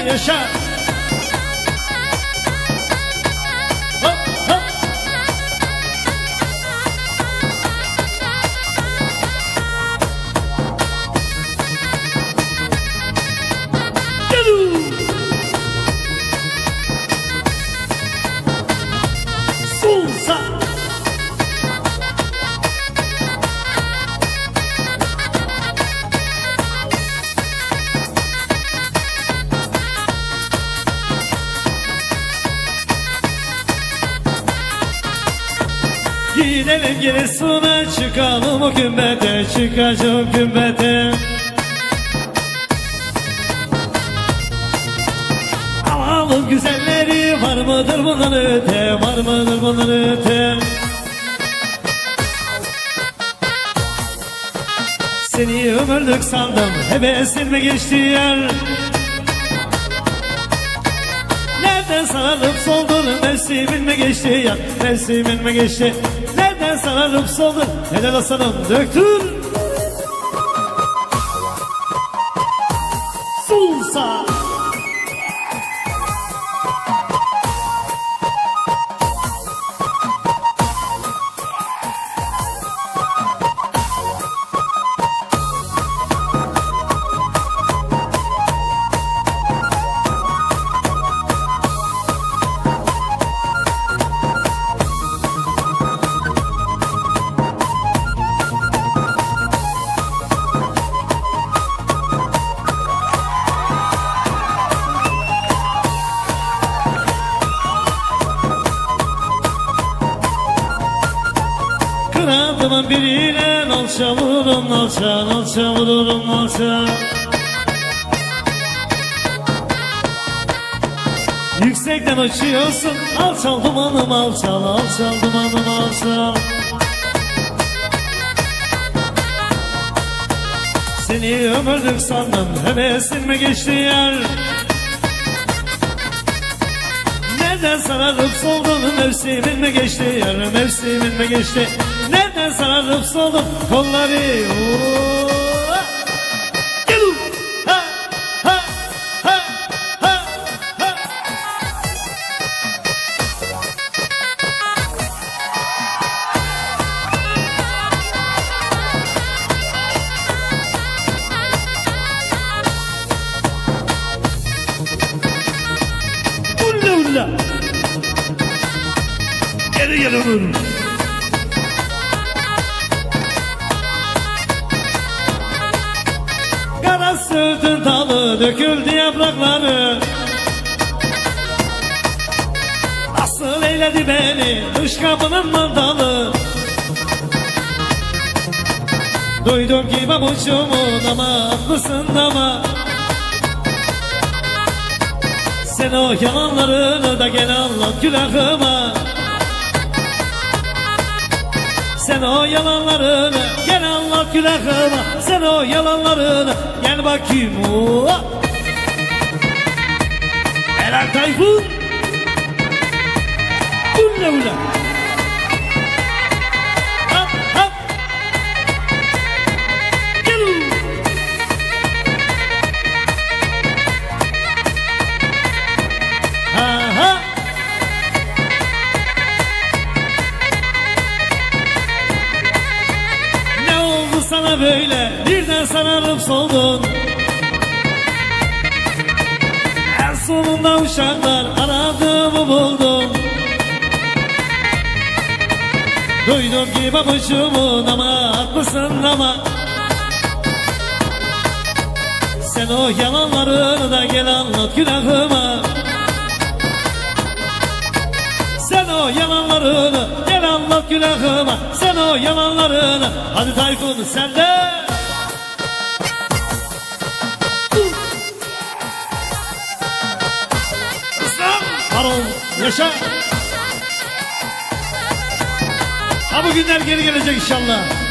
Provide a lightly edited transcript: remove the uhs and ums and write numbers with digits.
yaşa. Gidelim Giresun'a, çıkalım o gümbete, çıkacağım gümbete. Alalım güzelleri, var mıdır bundan öte, var mıdır bundan öte. Seni ömürlük sandım, hevesinme geçti yer. Nereden sararıp soldun, mevsiminme geçti yer, mevsiminme geçti. Nereden sararıp soldun, helal aslanım döktür. Sulsa. Adımın biriyle nalça vururum nalça, nalça vururum nalça. Yüksekten uçuyorsun, alçal dumanım alçal, alçal dumanım alçal. Seni ömürlük sandım, hevesinme geçti yer. Nereden sararıp soldun, mevsiminme geçti yer, mevsiminme geçti. Nereden sararıp soldun kolları. Ha, ha, ha, ha, ha. Ulla ulla. Geri gel oğlum. Kara sırtın dalı, döküldü yaprakları. Nasıl eyledi beni dış kapının mandalı. Duydum ki babucumun ama haklısın ama. Sen o yalanlarını da gel anlat külahıma. Sen o yalanlarını gel anlat külahıma. Sen o yalanlarını gel bakayım. Helal Tayfun. Ulla ulla. Hop hop. Gel. Ha ha. Ne oldu sana böyle? Birden sararıp soldun. En sonunda uşaklar aradığımı buldum. Duydum ki babucumun ama haklısın ama. Sen o yalanlarını da gel anlat günahıma. Sen o yalanlarını gel anlat günahıma. Sen o yalanlarını. Hadi Tayfun sen de. Var ol, yaşa. Ha bu günler geri gelecek inşallah.